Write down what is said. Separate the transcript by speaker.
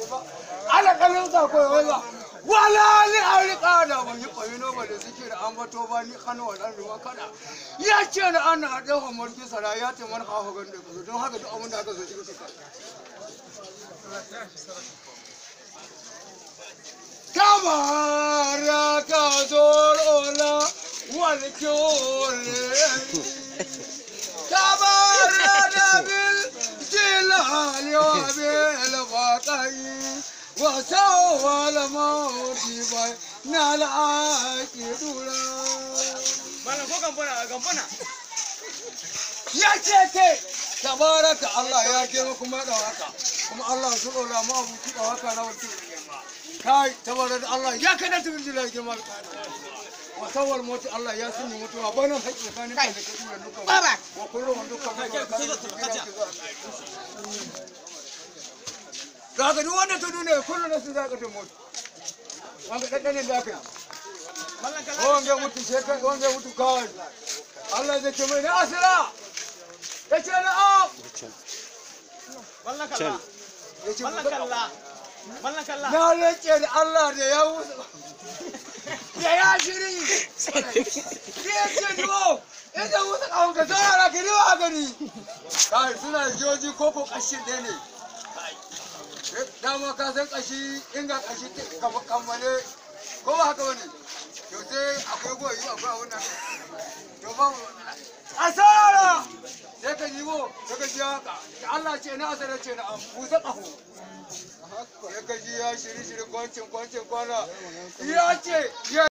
Speaker 1: ala kallon sa koyi wala wala ni alika da ban yi koyi no ba da suke da ambato ba ni kano wadan ruwa kada ya ce da an na da mulki sara ya ce man hawo gan da don haka duk abin da aka zo shi ka kamar ka zorola wal kyole kamar da bil jilal wa bil waqai wa sawal mawti bai na al-aqidura
Speaker 2: malam ko gambana
Speaker 1: ya ce tabaraka Allah ya ke kuma da haka kuma Allah su dora ma abu da haka na wuce kai tabaraka Allah ya kana ta bijila girma wa sawal moti Allah ya sunni mutuwa banan haƙi tsakanin kai da kai da duka baba wa kullu man duka daga duk wanda ta dune kullu nasu zaka ta mutu wanda daddanin da kai wanda mutu shekai wanda mutu kai Allah zai ce mai na asira yace na'am
Speaker 2: wallan kalla wallan kalla wallan kalla
Speaker 1: na rike da Allah da ya wuce da ya shiri ya ce duwo inda wuce kawon ka saurara ka riwa a gari kai suna joji koko kashi ɗaya ne dama ka san kashi inga kashi kammale ko ba haka wani to sai akwai goyi akwai abun nan to ba asara sai ka jibo sai ka ji haka da Allah ce na asara ce na busa ƙaho sai ka ji ya shiri kwancin kwana ya ce